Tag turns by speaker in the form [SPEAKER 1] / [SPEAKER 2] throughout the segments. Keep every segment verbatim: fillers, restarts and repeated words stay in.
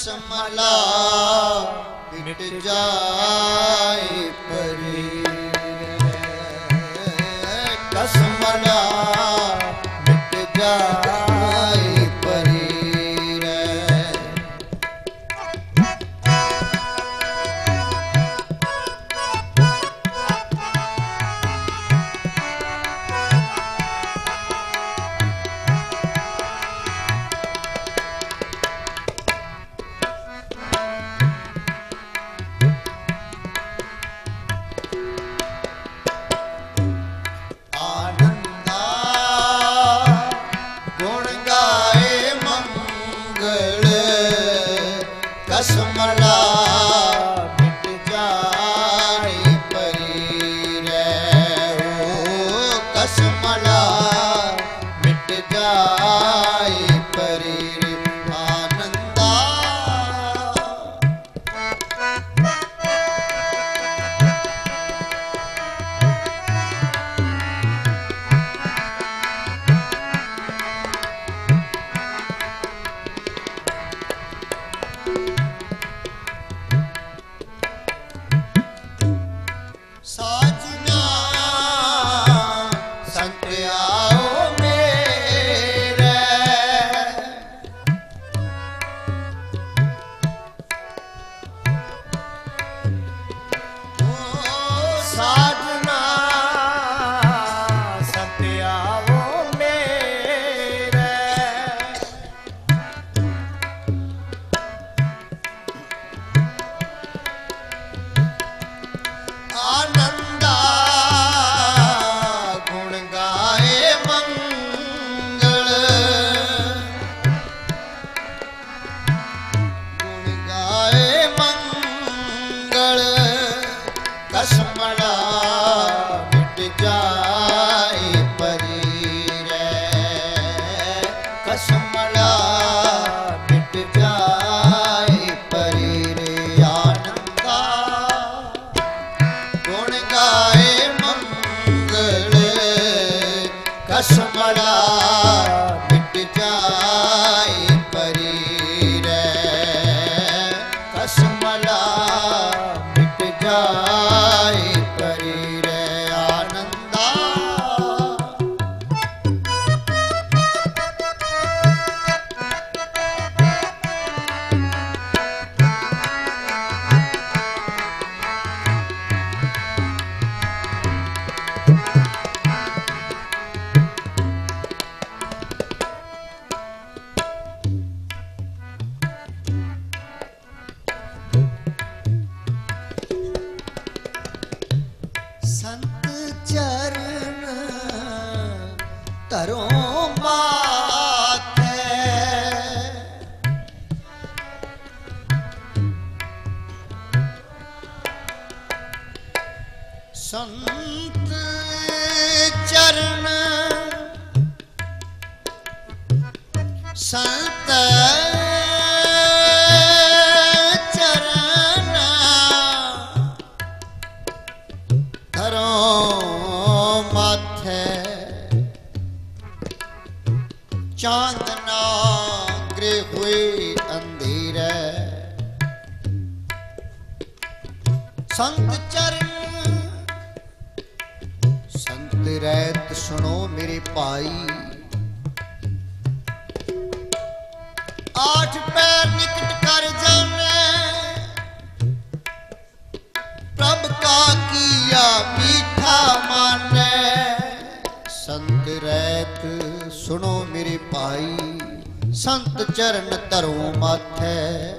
[SPEAKER 1] कसमला मिट जाए परी कसमला मिट जाए परी कसमला मिट जाए परी रे ओ कसमला मिट जाए परी रे आनंदा साजना संत आओ मेरे ओ साजना संत आओ मेरे आनंदा गुण गाए मंगल गुण गाए मंगल कसमला मिट जाए परी रे कसमला मिट जाए परी रे आनंदा गुण गाए मंगल कसमला मिट जाए परी रे कसमला मिट जाए परी रे आनंदा संत चरण तरो माथे संत चरण संत चांदना गिरे हुए अंधेरे संत चरण संत रहत सुनो मेरे भाई आठ पैर निकट कर जाने प्रभ का किया मीठा माने संत रहत सुनो मेरे भाई संत चरण धरो माथे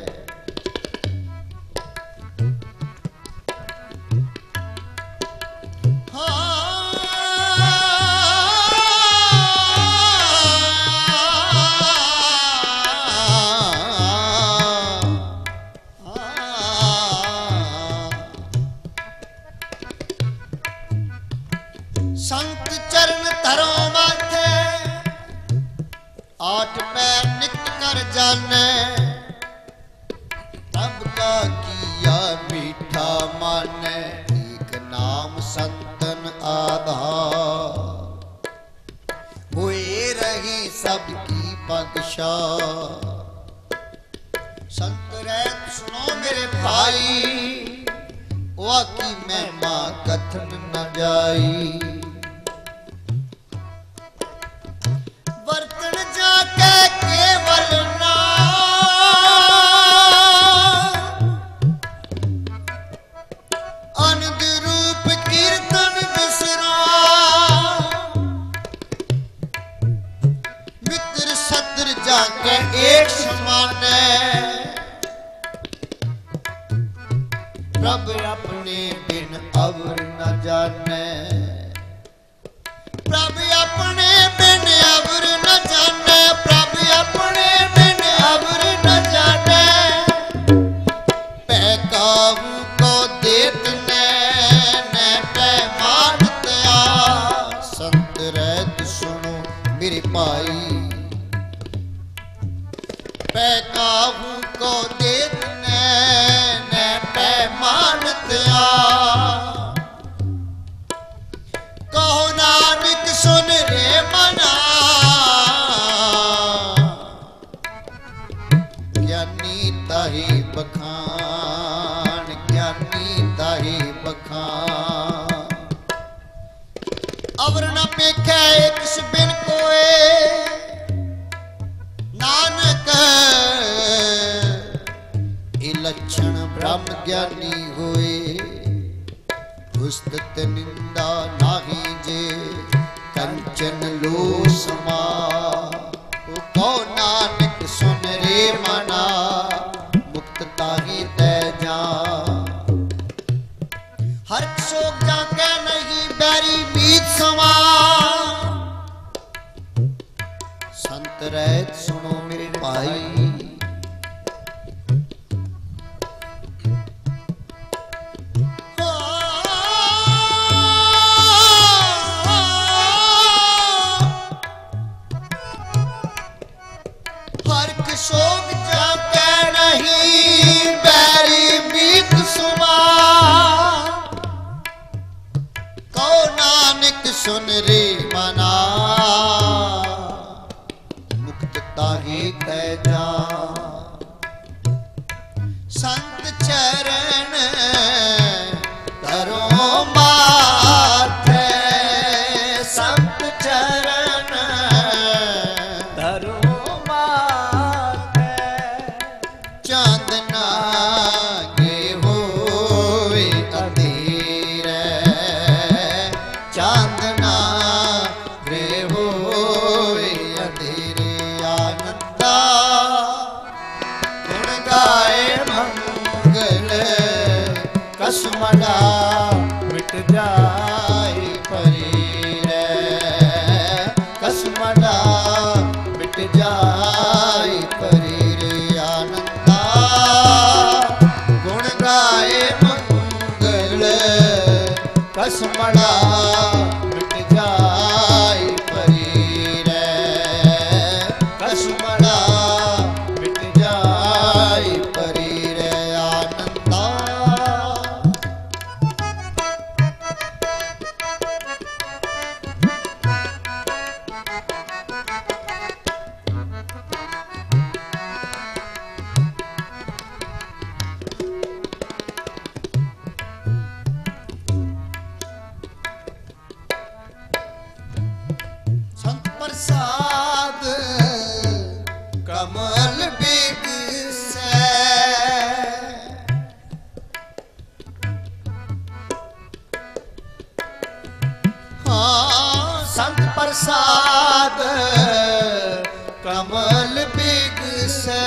[SPEAKER 1] संत चरण धरो माथे आठ पैर निकट कर जाने तब का किया मीठा माने एक नाम संतन आधार हुए रही सबकी बख्शा संत मेरे भाई, वाकी महिमा कथन न जाई। बर्तन जाके केवल ना आनंद रूप कीर्तन बिसरा। मित्र सत्र जाके एक समान, प्रभ अपने बिन अवर न जाने। प्रभ अपने बिन अवर न जाने, प्रभ अपने बिन अवर न जाने। पैकाहू को देत ने न पैमान त्या। संत रहत सुनो मेरे भाई, पैकाहू को देत ने न पैमान त्या। कहो नानक सुन रे मना, ज्ञानी ताहि बखान, ज्ञानी ताहि बखान। अवर न पेखे एक बिन कोए, नानक ए लक्षण ब्रह्म ज्ञानी होए। उस्तत निंदा नाही जे कंचन लो समा। को नानक सुन रे मना, मुक्त ताहि तै जा। हर शोक जाके नहीं बैरी मीत समा। संत रहत सुनो मेरे भाई, शोक जाके नहीं बैरी मीत सुमा। कहो नानक सुन रे मना, मुक्त ताहि तै जा। संत चरण करो माथे, संत चरण करो चांदना गे होवे अंधेरे। चांदना गे होवे अंधेरे। आनंदा गुण गाए मंगल, कसमड़ा मिट जाए परीरे। कसमड़ा मिट जाए परीरे। आनंदा गुण गाए मंगल, कसमड़ा मिट जाए परीरे। कसमड़ा मिट जाए परीरे। आनंदा प्रसाद कमल बिगसे। हाँ संत प्रसाद कमल बिगसे।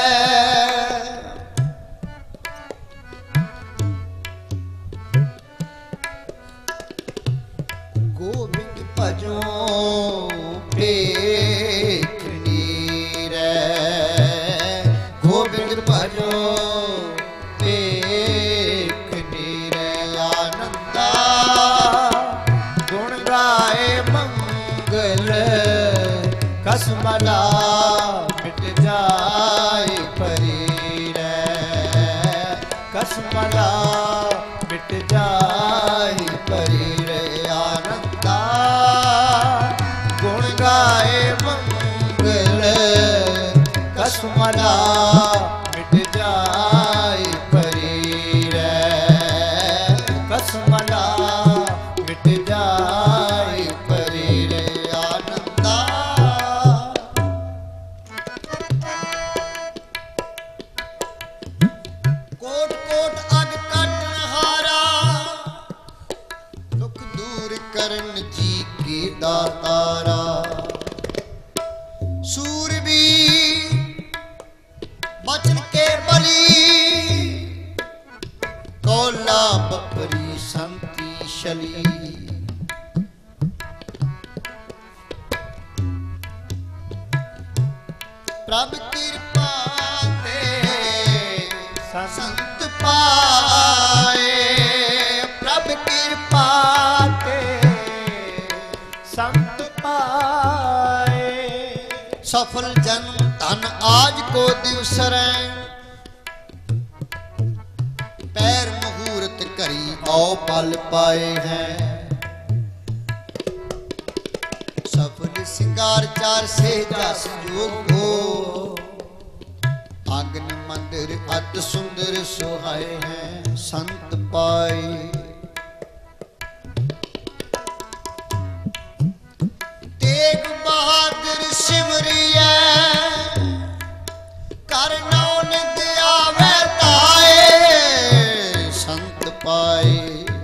[SPEAKER 1] गोविंद भजो पेख नीरे। गोविंद भजो पेख नीरे। आनंदा गुण गाए मंगल, कसमला मिट जाए परीरे। कसमला मिट जाए परीरे। आनंदा गुण गाए मंगल, कसमला मिट जाए। चरण जी के दातारा। सूरवीर बचन के बली कौला बपरी संती शली। प्रभ कृपा ते संत पाए, प्रभ कृपा ते संत पाए। सफल जन्म धन आज को दिवस रै, पैर मुहूर्त करी औ पल पाए हैं। सफल सिंगार चार से जस योग हो, आगन मंदिर अत सुंदर सुहाए हैं संत पाए। तेग बहादुर सिमरिया कर नानक आवे ताए संत पाए।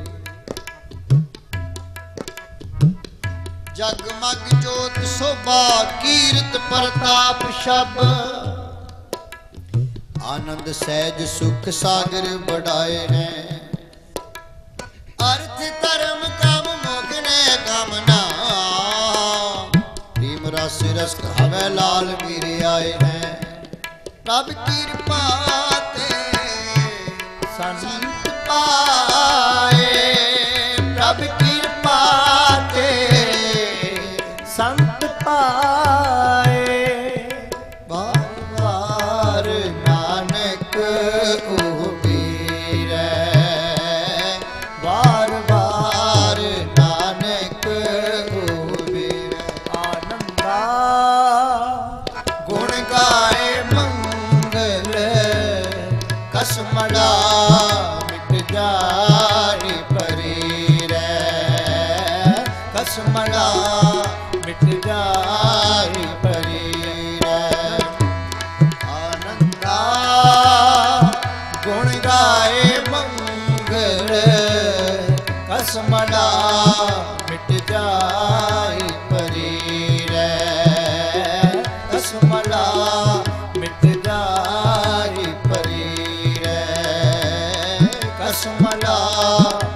[SPEAKER 1] जगमग जोत शोभा कीरत प्रताप शब, आनंद सहज सुख सागर बढ़ाए हैं। अर्थ धर्म काम मोगने कामना, प्रेम रस रस हवे लाल मेरे आए हैं। प्रभ कृपा ते संत पाए, प्रभ कृपा ते संत पाए। बार बार नानक उबीरै, बार बार नानक उबीरै। आनंदा गुण गाए मंगल, कसमड़ा मिट जाए परी रै, कसमड़ा मिट जाए परी रै। आनंदा गुण गाए मंगल, कसमड़ा मिट जाए परी रै, कसमड़ा मिट जाए परी रै, कसमड़ा